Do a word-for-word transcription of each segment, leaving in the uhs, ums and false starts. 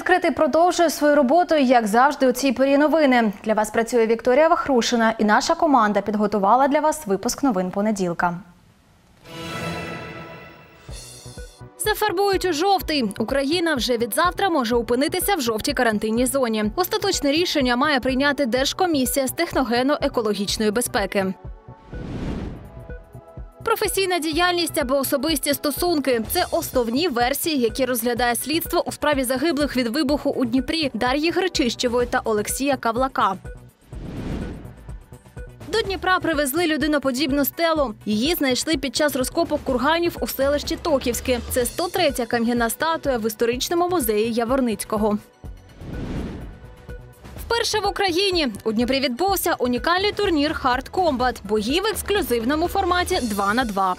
Відкритий продовжує свою роботу, як завжди, у цій порі новини. Для вас працює Вікторія Вахрушина, і наша команда підготувала для вас випуск новин понеділка. Зафарбують у жовтий. Україна вже від завтра може опинитися в жовтій карантинній зоні. Остаточне рішення має прийняти Держкомісія з техногенно-екологічної безпеки. Професійна діяльність або особисті стосунки – це основні версії, які розглядає слідство у справі загиблих від вибуху у Дніпрі Дар'ї Гречищевої та Олексія Кавлака. До Дніпра привезли людиноподібну стелу. Її знайшли під час розкопок курганів у селищі Токівське. Це сто третя кам'яна статуя в історичному музеї Яворницького. Вперше в Україні у Дніпрі відбувся унікальний турнір «Хард Комбат» – бої в ексклюзивному форматі два на два.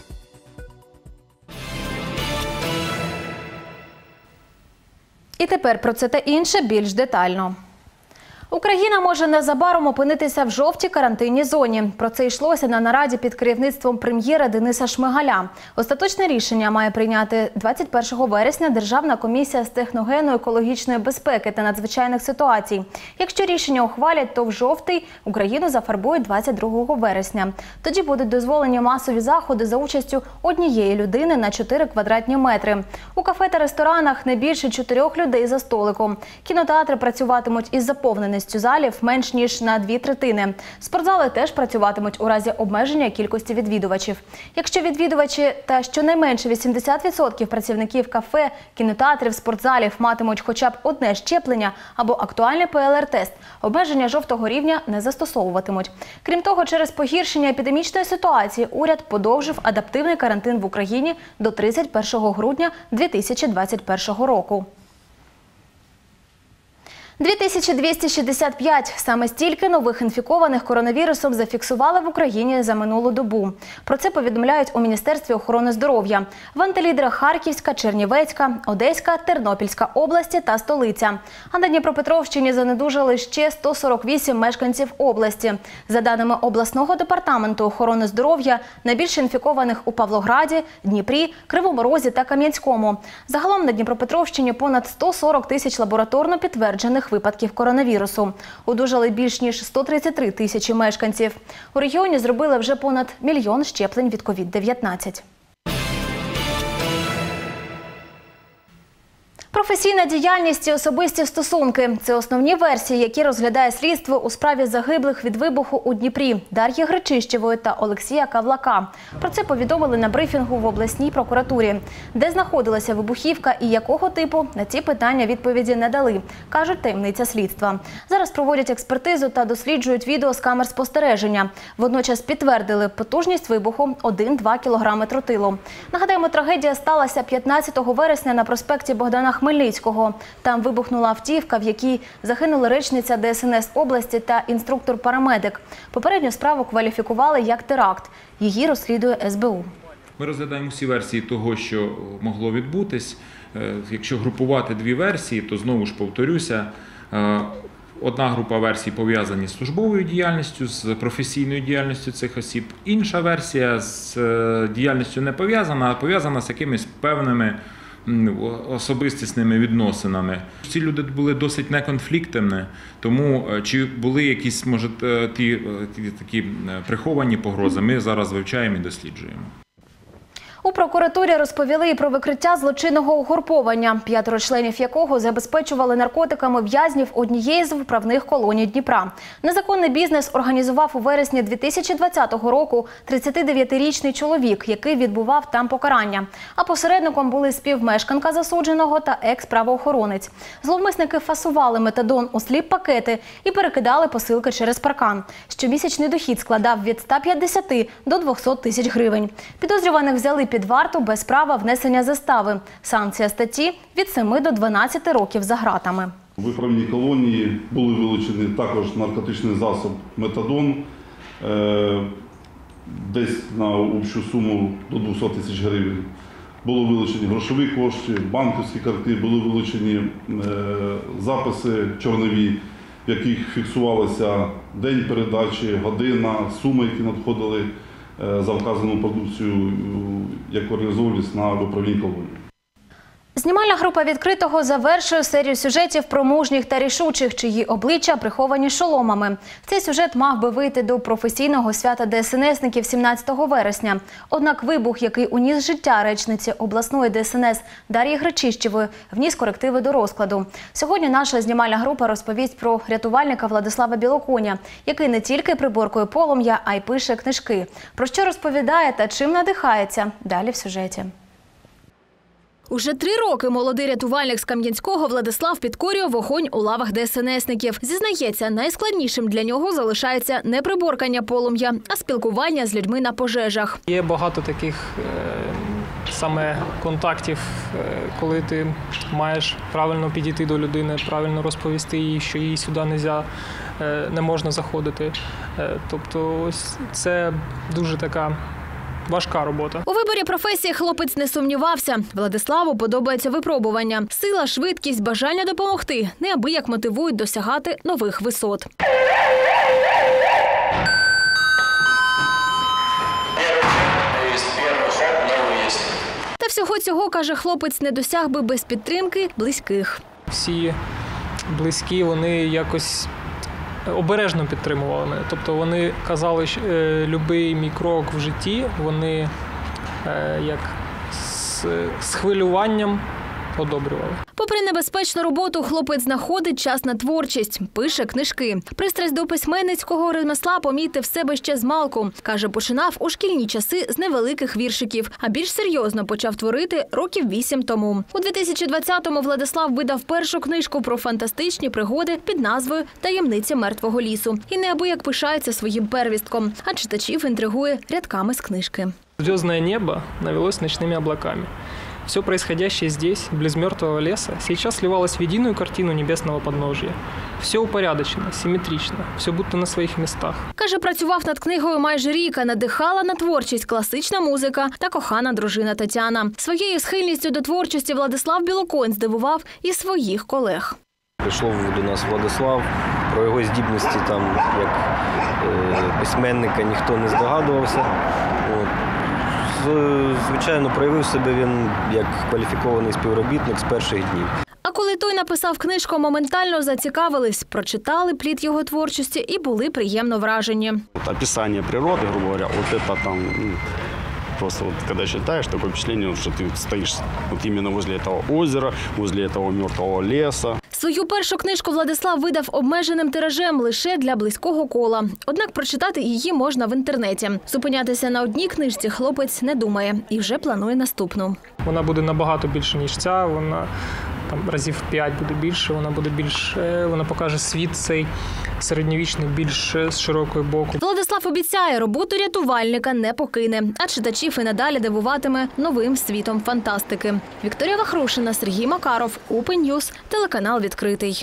І тепер про це та інше більш детально. Україна може незабаром опинитися в жовтій карантинній зоні. Про це йшлося на нараді під керівництвом прем'єра Дениса Шмигаля. Остаточне рішення має прийняти двадцять першого вересня Державна комісія з техногенно-екологічної безпеки та надзвичайних ситуацій. Якщо рішення ухвалять, то в жовтий Україну зафарбують двадцять другого вересня. Тоді будуть дозволені масові заходи за участю однієї людини на чотири квадратні метри. У кафе та ресторанах не більше чотирьох людей за столиком. Кінотеатри працюватимуть із заповненістю залів менш ніж на дві третини. Спортзали теж працюватимуть у разі обмеження кількості відвідувачів. Якщо відвідувачі та щонайменше вісімдесят відсотків працівників кафе, кінотеатрів, спортзалів матимуть хоча б одне щеплення або актуальний Пе Ел Ер тест, обмеження жовтого рівня не застосовуватимуть. Крім того, через погіршення епідемічної ситуації уряд подовжив адаптивний карантин в Україні до тридцять першого грудня дві тисячі двадцять першого року. дві тисячі двісті шістдесят п'ять – саме стільки нових інфікованих коронавірусом зафіксували в Україні за минулу добу. Про це повідомляють у Міністерстві охорони здоров'я. В антилідрах Харківська, Чернівецька, Одеська, Тернопільська області та столиця. А на Дніпропетровщині занедужали ще сто сорок вісім мешканців області. За даними обласного департаменту охорони здоров'я, найбільше інфікованих у Павлограді, Дніпрі, Кривому Розі та Кам'янському. Загалом на Дніпропетровщині понад сто сорок тисяч лабораторно підтверджених випадків коронавірусу. Одужали більш ніж сто тридцять три тисячі мешканців. У регіоні зробили вже понад мільйон щеплень від ковід дев'ятнадцять. Професійна діяльність і особисті стосунки – це основні версії, які розглядає слідство у справі загиблих від вибуху у Дніпрі Дар'ї Гречищевої та Олексія Кавлака. Про це повідомили на брифінгу в обласній прокуратурі. Де знаходилася вибухівка і якого типу – на ці питання відповіді не дали, кажуть таємниця слідства. Зараз проводять експертизу та досліджують відео з камер спостереження. Водночас підтвердили потужність вибуху – один-два кілограми тротилу. Нагадаємо, трагедія сталася п'ятнадцятого вересня на проспекті Богдана Хмельницького. Там вибухнула автівка, в якій загинули речниця Де Ес Ен Ес області та інструктор-парамедик. Попередню справу кваліфікували як теракт. Її розслідує Ес Бе У. Ми розглядаємо всі версії того, що могло відбутись. Якщо групувати дві версії, то знову ж повторюся, одна група версій пов'язані з службовою діяльністю, з професійною діяльністю цих осіб. Інша версія з діяльністю не пов'язана, а пов'язана з якимись певними особистісними відносинами. Ці люди були досить неконфліктними, тому чи були якісь, може, ті, ті такі приховані погрози, ми зараз вивчаємо і досліджуємо. У прокуратурі розповіли і про викриття злочинного угруповання, п'ятеро членів якого забезпечували наркотиками в'язнів однієї з виправних колоній Дніпра. Незаконний бізнес організував у вересні дві тисячі двадцятого року тридцятидев'ятирічний чоловік, який відбував там покарання. А посередником були співмешканка засудженого та екс-правоохоронець. Зловмисники фасували метадон у сліп-пакети і перекидали посилки через паркан. Щомісячний дохід складав від ста п'ятдесяти до двохсот тисяч гривень. Підозрюваних взяли під варту без права внесення застави. Санкція статті – від семи до дванадцяти років за ґратами. У виправній колонії були вилучені також наркотичний засіб метадон, десь на общу суму до двохсот тисяч гривень. Були вилучені грошові кошти, банківські картки, були вилучені записи чорнові, в яких фіксувалися день передачі, година, суми, які надходили за вказану продукцію, як організовувалися на виправній колонії. Знімальна група «Відкритого» завершує серію сюжетів про мужніх та рішучих, чиї обличчя приховані шоломами. Цей сюжет мав би вийти до професійного свята ДСНСників сімнадцятого вересня. Однак вибух, який уніс життя речниці обласної ДСНС Дар'ї Гречищевої, вніс корективи до розкладу. Сьогодні наша знімальна група розповість про рятувальника Владислава Білоконя, який не тільки приборкує полум'я, а й пише книжки. Про що розповідає та чим надихається – далі в сюжеті. Уже три роки молодий рятувальник з Кам'янського Владислав підкорює вогонь у лавах ДСНСників. Зізнається, найскладнішим для нього залишається не приборкання полум'я, а спілкування з людьми на пожежах. Є багато таких е, саме контактів, е, коли ти маєш правильно підійти до людини, правильно розповісти їй, що їй сюди нельзя, е, не можна заходити. Е, тобто ось це дуже така важка робота. У виборі професії хлопець не сумнівався. Владиславу подобається випробування. Сила, швидкість, бажання допомогти неабияк мотивують досягати нових висот. Та всього цього, каже хлопець, не досяг би без підтримки близьких. Всі близькі, вони якось обережно підтримували мене. Тобто вони казали, що е, будь-який мій крок в житті, вони е, як з, з хвилюванням одобрювали. Попри небезпечну роботу, хлопець знаходить час на творчість, пише книжки. Пристрасть до письменницького ремесла помітив себе ще змалку. Каже, починав у шкільні часи з невеликих віршиків, а більш серйозно почав творити років вісім тому. У дві тисячі двадцятому Владислав видав першу книжку про фантастичні пригоди під назвою «Таємниці мертвого лісу». І неабияк пишається своїм первістком, а читачів інтригує рядками з книжки. Звездное небо навелось ночными облаками. Все происходящее здесь, близ мертвого леса, сейчас сливалось в единую картину небесного подножия. Все упорядочено, симметрично, все будто на своїх містах. Каже, працював над книгою майже рік, а надихала на творчість класична музика та кохана дружина Тетяна. Своєю схильністю до творчості Владислав Білоконь здивував і своїх колег. Прийшов до нас Владислав, про його здібності там, як е, письменника ніхто не здогадувався. От. Звичайно, проявив себе він як кваліфікований співробітник з перших днів. А коли той написав книжку, моментально зацікавились, прочитали плід його творчості і були приємно вражені. Описание природы, грубо говоря, вот это там, ну, просто вот когда читаешь, такое впечатление, что ты стоишь вот именно возле этого озера, возле этого мертвого леса. Свою першу книжку Владислав видав обмеженим тиражем лише для близького кола. Однак прочитати її можна в інтернеті. Зупинятися на одній книжці хлопець не думає і вже планує наступну. Вона буде набагато більше, ніж ця, вона там разів п'ять буде більше, вона буде більш, вона покаже світ цей середньовічний більш з широкого боку. Владислав обіцяє, роботу рятувальника не покине, а читачів і надалі дивуватиме новим світом фантастики. Вікторія Вахрушина, Сергій Макаров, Open News, телеканал «Відкритий».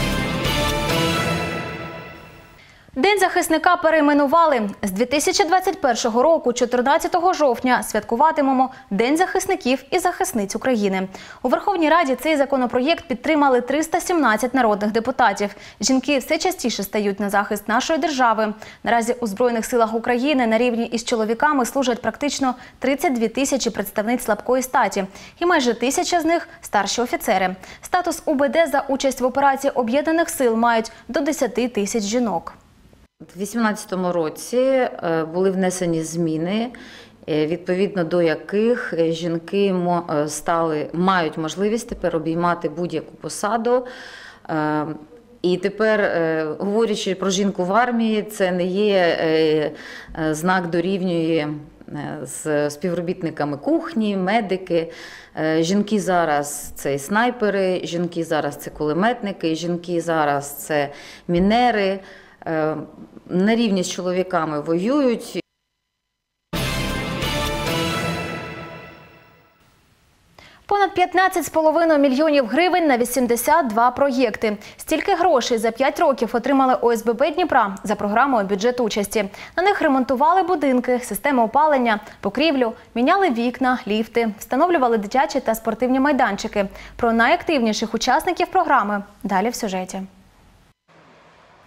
День захисника перейменували. З дві тисячі двадцять першого року, чотирнадцятого жовтня, святкуватимемо День захисників і захисниць України. У Верховній Раді цей законопроєкт підтримали триста сімнадцять народних депутатів. Жінки все частіше стають на захист нашої держави. Наразі у Збройних силах України на рівні із чоловіками служать практично тридцять дві тисячі представниць слабкої статі. І майже тисяча з них – старші офіцери. Статус УБД за участь в операції Об'єднаних сил мають до десяти тисяч жінок. У дві тисячі вісімнадцятому році були внесені зміни, відповідно до яких жінки стали, мають можливість тепер обіймати будь-яку посаду. І тепер, говорячи про жінку в армії, це не є знак дорівнює з співробітниками кухні, медики. Жінки зараз – це і снайпери, жінки зараз – це кулеметники, жінки зараз – це мінери. На рівні з чоловіками воюють. Понад п'ятнадцять з половиною мільйонів гривень на вісімдесят два проєкти. Стільки грошей за п'ять років отримали О С Б Б Дніпра за програмою «Бюджет участі». На них ремонтували будинки, системи опалення, покрівлю, міняли вікна, ліфти, встановлювали дитячі та спортивні майданчики. Про найактивніших учасників програми далі в сюжеті.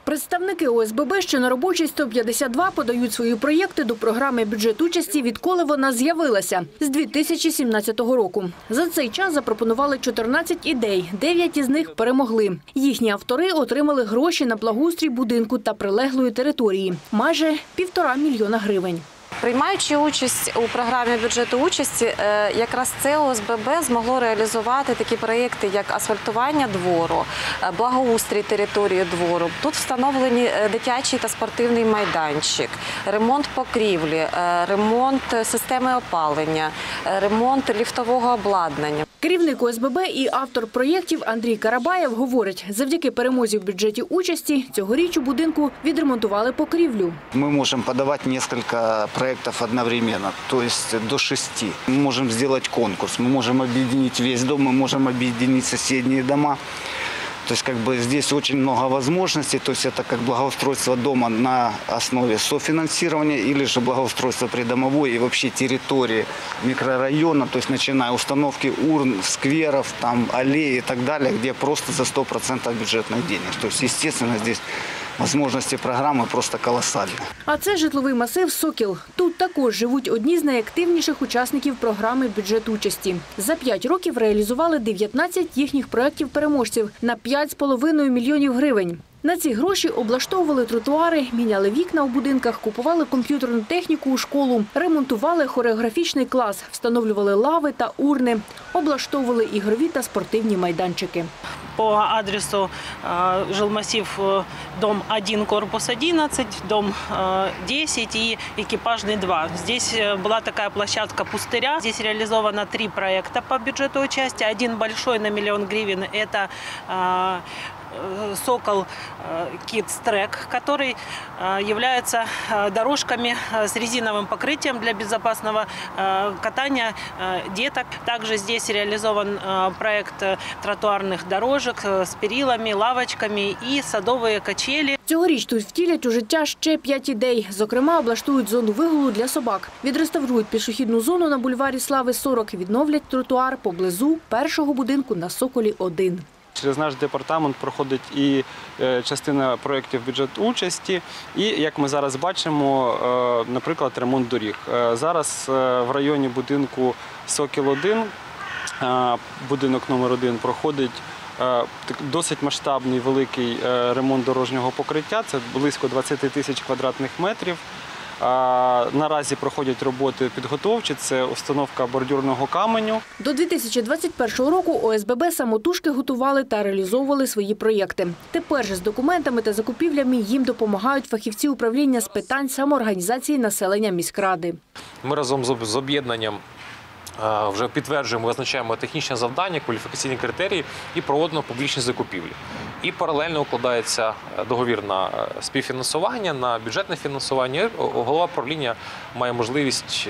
Представники О С Б Б, що на робочій сто п'ятдесят два, подають свої проєкти до програми «Бюджет-участі», відколи вона з'явилася – з дві тисячі сімнадцятого року. За цей час запропонували чотирнадцять ідей, дев'ять із них перемогли. Їхні автори отримали гроші на благоустрій будинку та прилеглої території – майже півтора мільйона гривень. Приймаючи участь у програмі бюджету участі, якраз це О С Б Б змогло реалізувати такі проєкти, як асфальтування двору, благоустрій території двору. Тут встановлені дитячий та спортивний майданчик, ремонт покрівлі, ремонт системи опалення, ремонт ліфтового обладнання. Керівник О С Б Б і автор проєктів Андрій Карабаєв говорить, завдяки перемозі в бюджеті участі цьогоріч у будинку відремонтували покрівлю. Ми можемо подавати кілька проєктів одновременно, тобто до шести. Ми можемо зробити конкурс, ми можемо об'єднати весь дом, ми можемо об'єднати сусідні дома. То есть как бы здесь очень много возможностей, то есть это как благоустройство дома на основе софинансирования или же благоустройство придомовой и вообще территории микрорайона, то есть начиная установки урн, скверов, там, аллей и так далее, где просто за сто процентов бюджетных денег. То есть естественно здесь можливості програми просто колосальні. А це житловий масив «Сокіл». Тут також живуть одні з найактивніших учасників програми «Бюджет участі». За п'ять років реалізували дев'ятнадцять їхніх проєктів-переможців на п'ять з половиною мільйонів гривень. На ці гроші облаштовували тротуари, міняли вікна у будинках, купували комп'ютерну техніку у школу, ремонтували хореографічний клас, встановлювали лави та урни, облаштовували ігрові та спортивні майданчики. По адресу э, жилмассив э, дом один, корпус одиннадцать, дом э, десять и экипажный два. Здесь была такая площадка пустыря. Здесь реализовано три проекта по бюджету участия. Один большой на миллион гривен – это э, «Сокол Kids Track», который является дорожками с резиновым покрытием для безопасного катания деток. Также здесь реализован проект тротуарных дорожек с перилами, лавочками и садовые качели. Цьогоріч тут втілять у життя ще п'ять ідей. Зокрема, облаштують зону вигулу для собак, відреставрують пішохідну зону на бульварі Слави сорок, відновлять тротуар поблизу першого будинку на Соколі один. Через наш департамент проходить і частина проєктів бюджету участі, і, як ми зараз бачимо, наприклад, ремонт доріг. Зараз в районі будинку Сокіл один, будинок номер один, проходить досить масштабний великий ремонт дорожнього покриття, це близько двадцять тисяч квадратних метрів. Наразі проходять роботи підготовчі, це установка бордюрного каменю. До дві тисячі двадцять першого року О С Б Б самотужки готували та реалізовували свої проєкти. Тепер же з документами та закупівлями їм допомагають фахівці управління з питань самоорганізації населення міськради. Ми разом з об'єднанням вже підтверджуємо, визначаємо технічне завдання, кваліфікаційні критерії і проводимо публічні закупівлі. І паралельно укладається договір на співфінансування, на бюджетне фінансування. Голова правління має можливість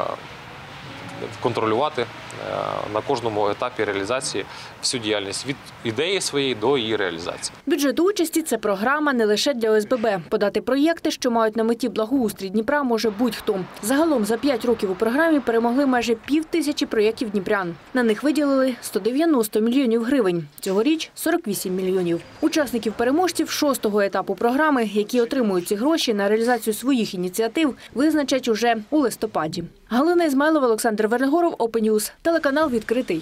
контролювати на кожному етапі реалізації всю діяльність від ідеї своєї до її реалізації. Бюджет участі – це програма не лише для О С Б Б. Подати проєкти, що мають на меті благоустрій Дніпра, може будь-хто. Загалом за п'ять років у програмі перемогли майже пів тисячі проєктів дніпрян. На них виділили сто дев'яносто мільйонів гривень. Цьогоріч – сорок вісім мільйонів. Учасників-переможців шостого етапу програми, які отримують ці гроші на реалізацію своїх ініціатив, визначать уже у листопаді. Галина Ізмайлова, Олександр Вернегоров, Open-News, телеканал «Відкритий».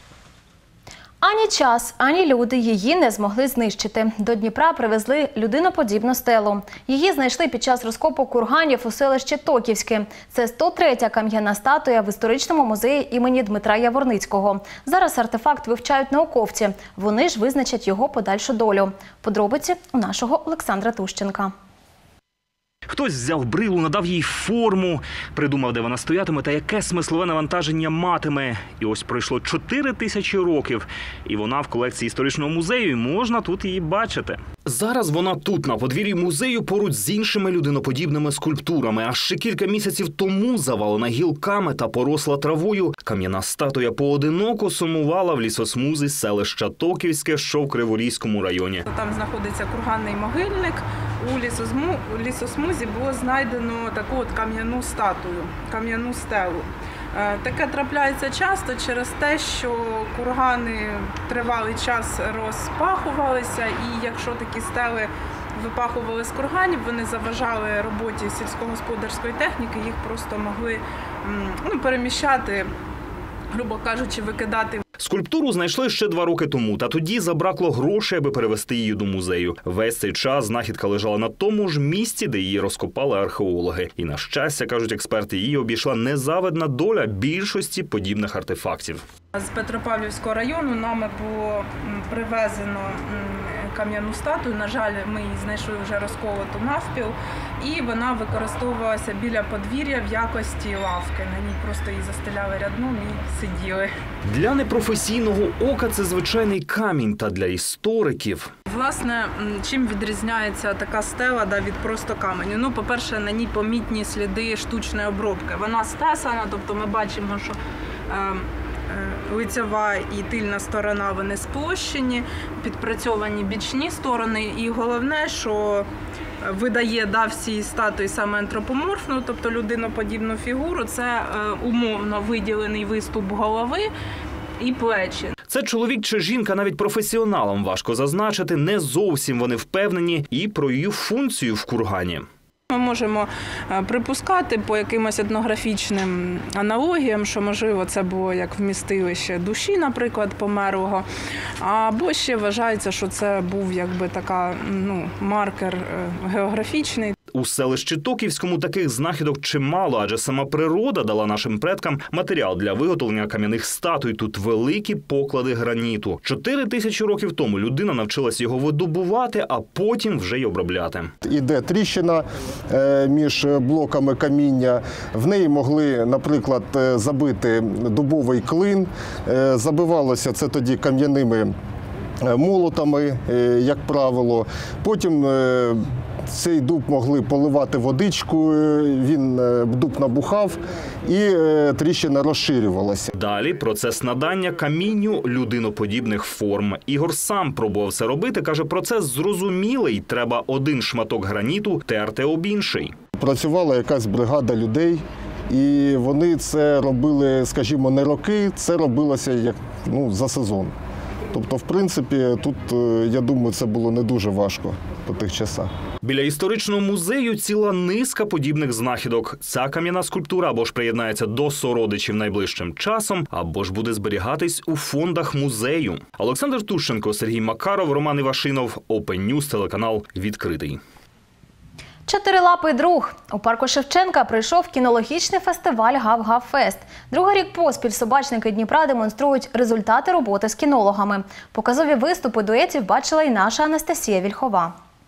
Ані час, ані люди її не змогли знищити. До Дніпра привезли людиноподібну стелу. Її знайшли під час розкопу курганів у селищі Токівське. Це сто третя кам'яна статуя в історичному музеї імені Дмитра Яворницького. Зараз артефакт вивчають науковці. Вони ж визначать його подальшу долю. Подробиці у нашого Олександра Тущенка. Хтось взяв брилу, надав їй форму, придумав, де вона стоятиме та яке смислове навантаження матиме. І ось пройшло чотири тисячі років, і вона в колекції історичного музею, і можна тут її бачити. Зараз вона тут, на подвір'ї музею, поруч з іншими людиноподібними скульптурами. А ще кілька місяців тому, завалена гілками та поросла травою, кам'яна статуя поодиноко сумувала в лісосмузі селища Токівське, що в Криворізькому районі. Там знаходиться курганний могильник. У лісосму... лісосмузі було знайдено таку от кам'яну статую, кам'яну стелу. Таке трапляється часто через те, що кургани тривалий час розпахувалися, і якщо такі стели випахували з курганів, вони заважали роботі сільськогосподарської техніки, їх просто могли ну, переміщати, грубо кажучи, викидати. Скульптуру знайшли ще два роки тому, та тоді забракло грошей, аби перевезти її до музею. Весь цей час знахідка лежала на тому ж місці, де її розкопали археологи. І, на щастя, кажуть експерти, її обійшла незавидна доля більшості подібних артефактів. З Петропавлівського району нами було привезено кам'яну статую. На жаль, ми її знайшли вже розколоту навпіл. І вона використовувалася біля подвір'я в якості лавки. На ній просто її застеляли рядном і сиділи. Для непрофесійного ока це звичайний камінь, та для істориків. Власне, чим відрізняється така стела да, від просто каменю? Ну, по-перше, на ній помітні сліди штучної обробки. Вона стесана, тобто ми бачимо, що е, лицева і тильна сторона вони сплощені, підпрацьовані бічні сторони. І головне, що видає да, всій статуї саме антропоморфну, тобто людиноподібну фігуру, це е, умовно виділений виступ голови і плечі. Це чоловік чи жінка, навіть професіоналам важко зазначити, не зовсім вони впевнені і про її функцію в кургані. Ми можемо припускати по якимось етнографічним аналогіям, що, можливо, це було як вмістилище душі, наприклад, померлого, або ще вважається, що це був якби така, ну, маркер географічний. У селищі Токівському таких знахідок чимало, адже сама природа дала нашим предкам матеріал для виготовлення кам'яних статуй. Тут великі поклади граніту. Чотири тисячі років тому людина навчилась його видобувати, а потім вже й обробляти. Іде тріщина між блоками каміння. В неї могли, наприклад, забити дубовий клин. Забивалося це тоді кам'яними молотами, як правило. Потім цей дуб могли поливати водичкою, він дуб набухав і тріщина розширювалася. Далі процес надання камінню людиноподібних форм. Ігор сам пробував це робити, каже, процес зрозумілий, треба один шматок граніту терти об інший. Працювала якась бригада людей, і вони це робили, скажімо, не роки, це робилося як, ну, за сезон. Тобто, в принципі, тут, я думаю, це було не дуже важко по тих часах. Біля історичного музею ціла низка подібних знахідок. Ця кам'яна скульптура або ж приєднається до сородичів найближчим часом, або ж буде зберігатись у фондах музею. Олександр Тущенко, Сергій Макаров, Роман Івашинов, Open News, телеканал «Відкритий». Чотирилапий друг. У парку Шевченка пройшов кінологічний фестиваль «Гав-Гав-Фест». Другий рік поспіль собачники Дніпра демонструють результати роботи з кінологами. Показові виступи дуетів бачила і наша Анастасія Вільхова.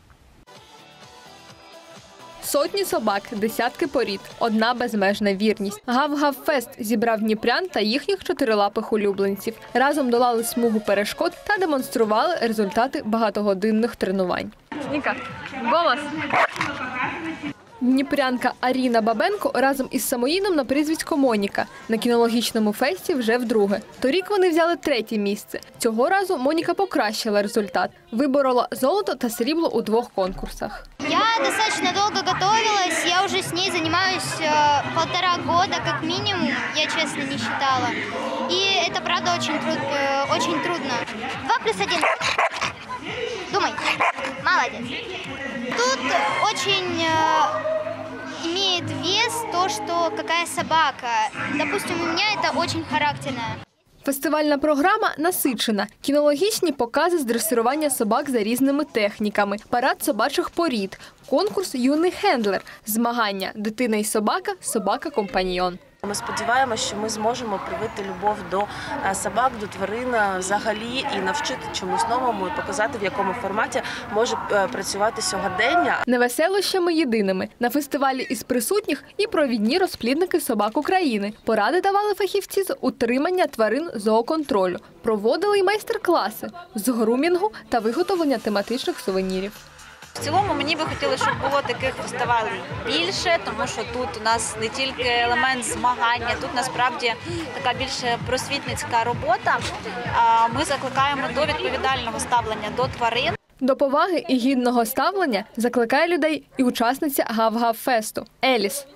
Сотні собак, десятки порід, одна безмежна вірність. Гав-Гав-Фест зібрав дніпрян та їхніх чотирилапих улюбленців. Разом долали смугу перешкод та демонстрували результати багатогодинних тренувань. Ніка, голос! Дніпрянка Аріна Бабенко разом із Самоїном на прізвисько Моніка. На кінологічному фесті вже вдруге. Торік вони взяли третє місце. Цього разу Моніка покращила результат. Виборола золото та срібло у двох конкурсах. Я достаточно долго готовилась. Я уже с ней занимаюсь э, полтора года, как минимум. Я честно не считала. И это, правда, очень, труд, э, очень трудно. Два плюс один. Думай. Молодец. Тут очень э, имеет вес то, что какая собака. Допустим, у меня это очень характерная. Фестивальна програма насичена. Кінологічні покази з дресирування собак за різними техніками, парад собачих порід, конкурс «Юний хендлер», змагання «Дитина і собака», «Собака-компаньйон». Ми сподіваємося, що ми зможемо привити любов до собак, до тварин взагалі і навчити чомусь новому і показати, в якому форматі може працювати сьогодення. Не веселощами єдиними. На фестивалі із присутніх і провідні розплідники собак України. Поради давали фахівці з утримання тварин зооконтролю. Проводили й майстер-класи з грумінгу та виготовлення тематичних сувенірів. В цілому мені би хотілося, щоб було таких фестивалів більше, тому що тут у нас не тільки елемент змагання, тут насправді така більше просвітницька робота. Ми закликаємо до відповідального ставлення до тварин. До поваги і гідного ставлення закликає людей і учасниця Гав-Гав-Фесту Еліс.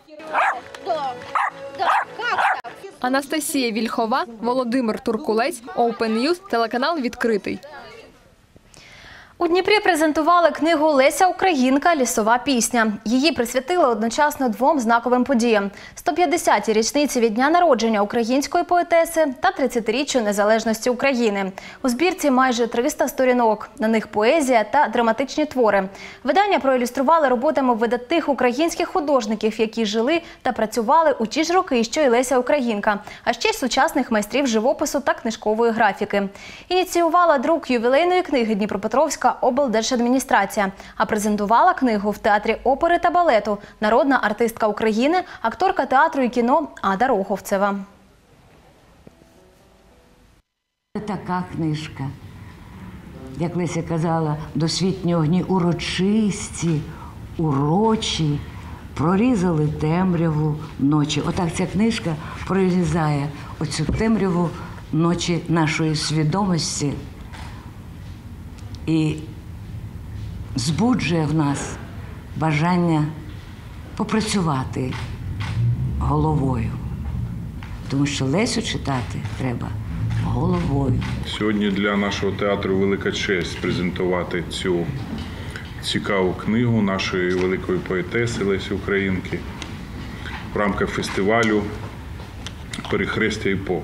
Анастасія Вільхова, Володимир Туркулець, Open News, телеканал «Відкритий». У Дніпрі презентували книгу «Леся Українка. Лісова пісня». Її присвятили одночасно двом знаковим подіям – сто п'ятдесятій річниці від дня народження української поетеси та тридцятиріччю незалежності України. У збірці майже триста сторінок. На них поезія та драматичні твори. Видання проілюстрували роботами видатних українських художників, які жили та працювали у ті ж роки, що й Леся Українка, а ще й сучасних майстрів живопису та книжкової графіки. Ініціювала друк ювілейної книги Дніпропетровська облдержадміністрація, а презентувала книгу в Театрі опери та балету народна артистка України, акторка театру і кіно Ада Роховцева. Така книжка, як Леся казала, досвітні огні урочисті, урочі, прорізали темряву ночі. Отак ця книжка прорізає оцю темряву ночі нашої свідомості і збуджує в нас бажання попрацювати головою. Тому що Лесю читати треба головою. Сьогодні для нашого театру велика честь презентувати цю цікаву книгу нашої великої поетеси Лесі Українки в рамках фестивалю «Перехрестя епох».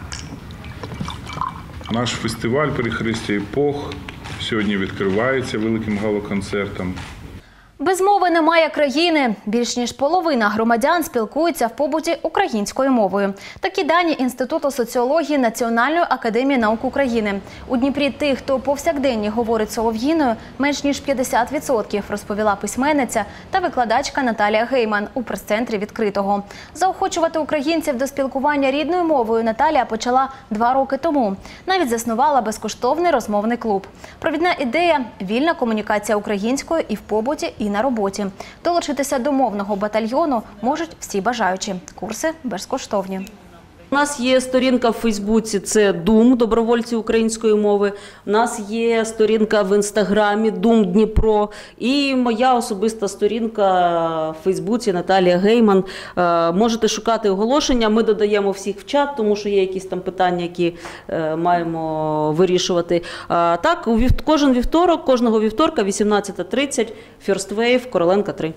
Наш фестиваль «Перехрестя епох» сьогодні відкривається великим галоконцертом. Без мови немає країни. Більш ніж половина громадян спілкуються в побуті українською мовою. Такі дані Інституту соціології Національної академії наук України. У Дніпрі тих, хто повсякденні говорить солов'їною, менш ніж п'ятдесят відсотків, розповіла письменниця та викладачка Наталія Гейман у прес-центрі «Відкритого». Заохочувати українців до спілкування рідною мовою Наталія почала два роки тому. Навіть заснувала безкоштовний розмовний клуб. Провідна ідея – вільна комунікація українською і в побуті, і на роботі. Долучитися до мовного батальйону можуть всі бажаючі. Курси безкоштовні. У нас є сторінка в Фейсбуці, це Дум, добровольці української мови. У нас є сторінка в Інстаграмі Дум Дніпро. І моя особиста сторінка в Фейсбуці Наталія Гейман. Можете шукати оголошення, ми додаємо всіх в чат, тому що є якісь там питання, які маємо вирішувати. Так, кожен вівторок, кожного вівторка, вісімнадцята тридцять, First Wave, Короленка три.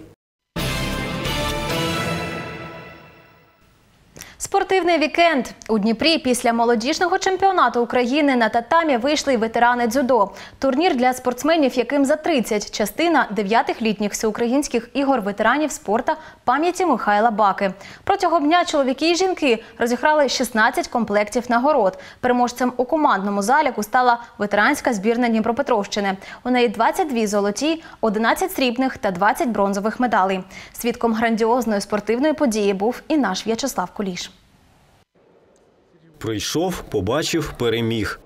Спортивний вікенд. У Дніпрі після молодіжного чемпіонату України на татамі вийшли й ветерани дзюдо. Турнір для спортсменів, яким за тридцять, частина дев'ятих літніх всеукраїнських ігор ветеранів спорту пам'яті Михайла Баки. Протягом дня чоловіки і жінки розіграли шістнадцять комплектів нагород. Переможцем у командному заліку стала ветеранська збірна Дніпропетровщини. У неї двадцять дві золоті, одинадцять срібних та двадцять бронзових медалей. Свідком грандіозної спортивної події був і наш В'ячеслав Куліш. Прийшов, побачив, переміг.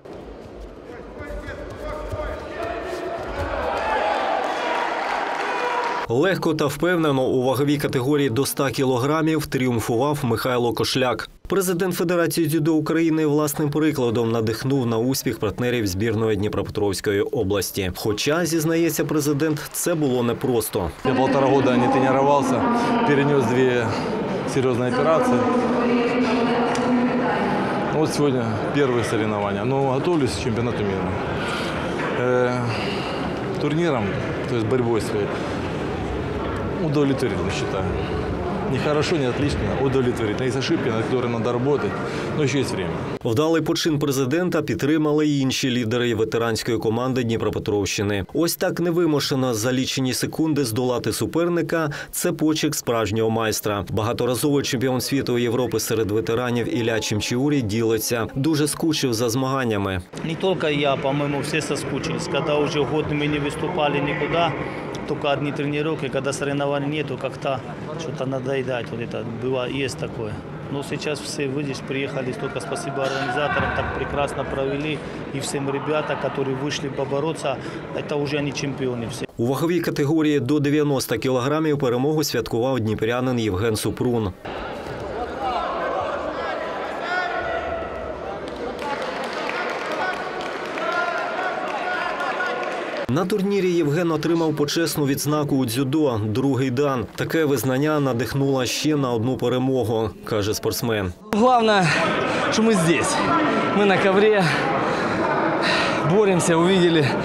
Легко та впевнено у ваговій категорії до ста кілограмів тріумфував Михайло Кошляк. Президент Федерації дзюдо України власним прикладом надихнув на успіх партнерів збірної Дніпропетровської області. Хоча, зізнається президент, це було непросто. Я півтора року не тренувався, перенес дві серйозні операції. Вот сегодня первые соревнования, но готовлюсь к чемпионату мира. Э, турниром, то есть борьбой своей, удовлетворительно считаю. Не хорошо, не отлично, удовлетворительно. Есть ошибки, над которыми надо работать, но еще есть время. Вдалий почин президента підтримали й інші лідери ветеранської команди Дніпропетровщини. Ось так невимушено за лічені секунди здолати суперника – це почерк справжнього майстра. Багаторазовий чемпіон світу і Європи серед ветеранів Ілля Чимчиурі ділиться. Дуже скучив за змаганнями. Не тільки я, по-моєму, всі соскучились. Коли вже год ми не виступали нікуди, только одни тренировки, когда соревнований нету, как-то что-то надоедает. Вот это было, есть такое. Но сейчас все, видишь, приехали, столько спасибо организаторам, так прекрасно провели. И всем ребятам, которые вышли побороться, это уже они чемпионы все. У ваговій категорії до дев'яноста кілограмів перемогу святкував дніпрянин Євген Супрун. На турнірі Євген отримав почесну відзнаку у дзюдо «Другий дан». Таке визнання надихнуло ще на одну перемогу, каже спортсмен. Головне, що ми тут. Ми на коврі, боремося, побачили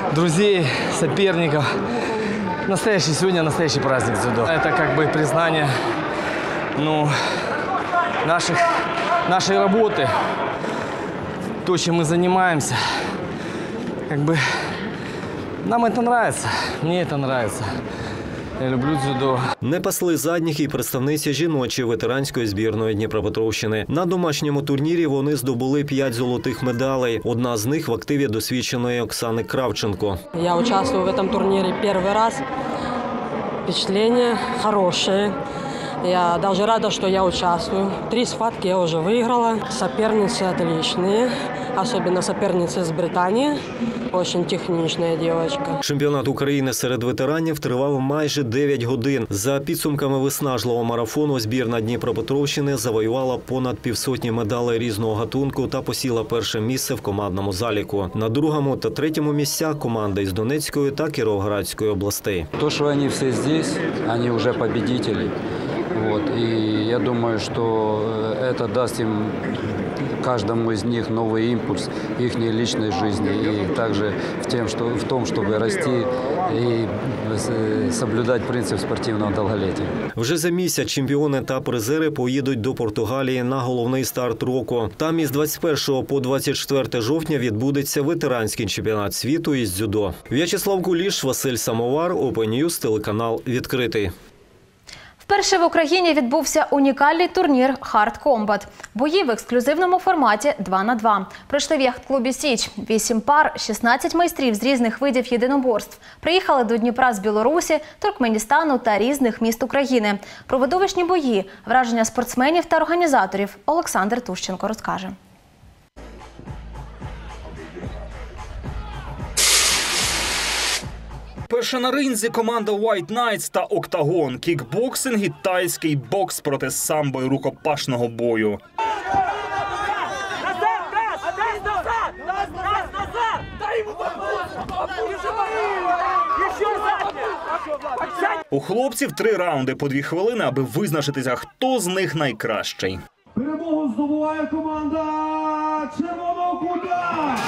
друзей, соперников. Настоящий сегодня настоящий праздник дзюдо. Это как бы признание, ну, наших, нашей работы, то, чем мы занимаемся. Как бы нам это нравится, мне это нравится. Я люблю дзюдо. Не пасли задніх і представниці жіночої ветеранської збірної Дніпропетровщини. На домашньому турнірі вони здобули п'ять золотих медалей. Одна з них в активі досвідченої Оксани Кравченко. Я участвую в этом турнире первый раз. Впечатления хорошие. Я даже рада, что я участвую. Три схватки я уже выиграла. Соперницы отличные. Особенно соперница из Британии. Очень технічна дівчинка. Чемпіонат України серед ветеранів тривав майже дев'ять годин. За підсумками виснажливого марафону збірна Дніпропетровщини завоювала понад півсотні медалей різного гатунку та посіла перше місце в командному заліку. На другому та третьому місцях команда із Донецької та Кіровоградської областей. То, що вони всі тут, вони вже победителі. Вот. И я думаю, что это даст им, каждому из них, новый импульс их личной жизни. И также в, тем, что, в том, чтобы расти и соблюдать принцип спортивного долголетия. Вже за місяць чемпіони та призери поїдуть до Португалії на головний старт року. Там із двадцять першого по двадцять четверте жовтня відбудеться ветеранський чемпіонат світу із дзюдо. В'ячеслав Куліш, Василь Самовар, Open News, телеканал «Відкритий». Вперше в Україні відбувся унікальний турнір «Хард Комбат». Бої в ексклюзивному форматі два на два. Пройшли в яхт-клубі «Січ». Вісім пар, шістнадцять майстрів з різних видів єдиноборств. Приїхали до Дніпра з Білорусі, Туркменістану та різних міст України. Про видовищні бої, враження спортсменів та організаторів Олександр Тущенко розкаже. Перша на ринзі команда White Knights та Октагон. Кікбоксинг і тайський бокс проти самбо і рукопашного бою. У хлопців три раунди по дві хвилини, аби визначитися, хто з них найкращий. Перемогу здобуває команда Червоного кута!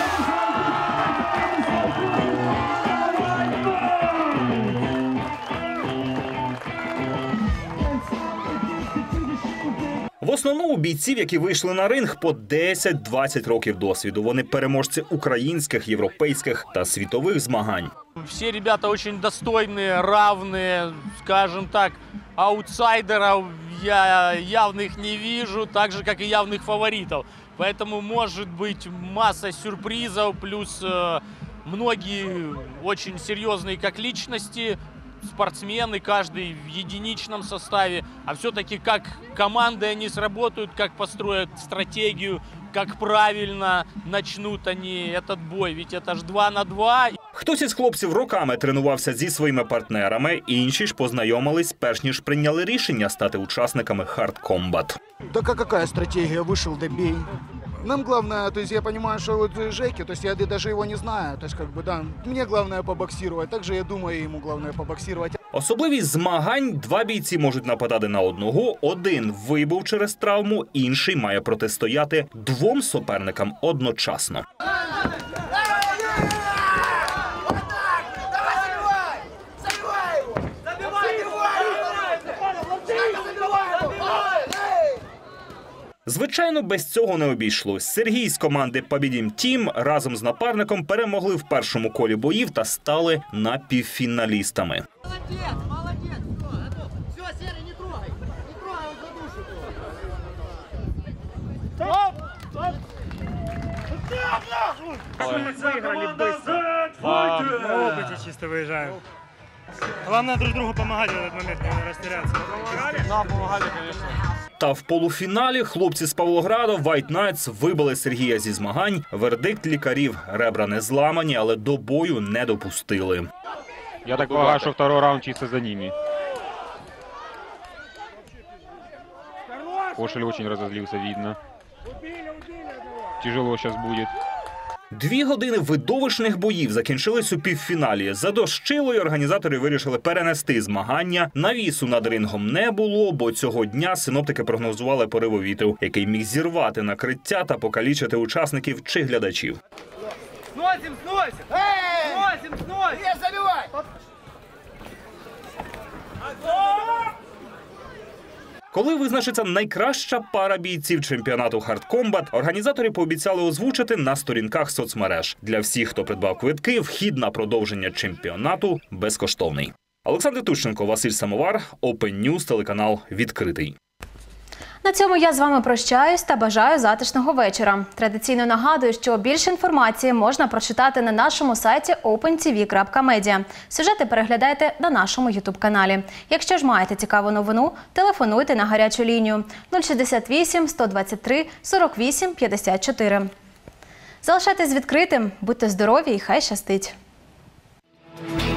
В основному бійців, які вийшли на ринг, по десять-двадцять років досвіду. Вони переможці українських, європейських та світових змагань. Всі ребята дуже достойні, равні, скажімо так, аутсайдерів я явних не вижу, так же, як і явних фаворитів. Поэтому может быть масса сюрпризов, плюс э, многие очень серьезные как личности, спортсмены, каждый в единичном составе, а все-таки как команды они сработают, как построят стратегию, как правильно начнут они этот бой, ведь это ж два на два. Хтось із хлопців роками тренувався зі своїми партнерами, інші ж познайомились, перш ніж прийняли рішення стати учасниками Хард Комбат. Так а какая стратегия? Вышел, да бей. Нам главное, то есть я понимаю, что вот Жеки, то есть я даже его не знаю, то есть как бы да, мне главное побоксировать, также я думаю, ему главное побоксировать. Особливість змагань – два бійці можуть нападати на одного, один вибув через травму, інший має протистояти двом суперникам одночасно. Звичайно, без цього не обійшлось. Сергій з команди «Побідім Тім» разом з напарником перемогли в першому колі боїв та стали напівфіналістами. Выиграли быстро. На опыте чисто выезжаем. Главное друг другу помогать в этот момент, не растеряться. Помогали? Да, помогали, конечно. Та в полуфіналі хлопці з Павлограда White Knights вибили Сергія зі змагань. Вердикт лікарів – ребра не зламані, але до бою не допустили. Я так полагаю, що второй раунд чисто за ними. Кошель очень разозлился, видно. Тяжело сейчас будет. Дві години видовищних боїв закінчились у півфіналі. Задощило, і організатори вирішили перенести змагання. Навісу над рингом не було, бо цього дня синоптики прогнозували пориву вітру, який міг зірвати накриття та покалічити учасників чи глядачів. Сносим, сносим! Эй! Сносим, сносим! Нет, забивай! Коли визначиться найкраща пара бійців чемпіонату Hard Combat, організатори пообіцяли озвучити на сторінках соцмереж. Для всіх, хто придбав квитки, вхід на продовження чемпіонату безкоштовний. Олександр Тущенко, Василь Самовар, Open News, телеканал «Відкритий». На цьому я з вами прощаюсь та бажаю затишного вечора. Традиційно нагадую, що більше інформації можна прочитати на нашому сайті опен ті ві крапка медіа. Сюжети переглядайте на нашому ютуб-каналі. Якщо ж маєте цікаву новину, телефонуйте на гарячу лінію нуль шістдесят вісім сто двадцять три сорок вісім п'ятдесят чотири. Залишайтесь відкритим, будьте здорові і хай щастить!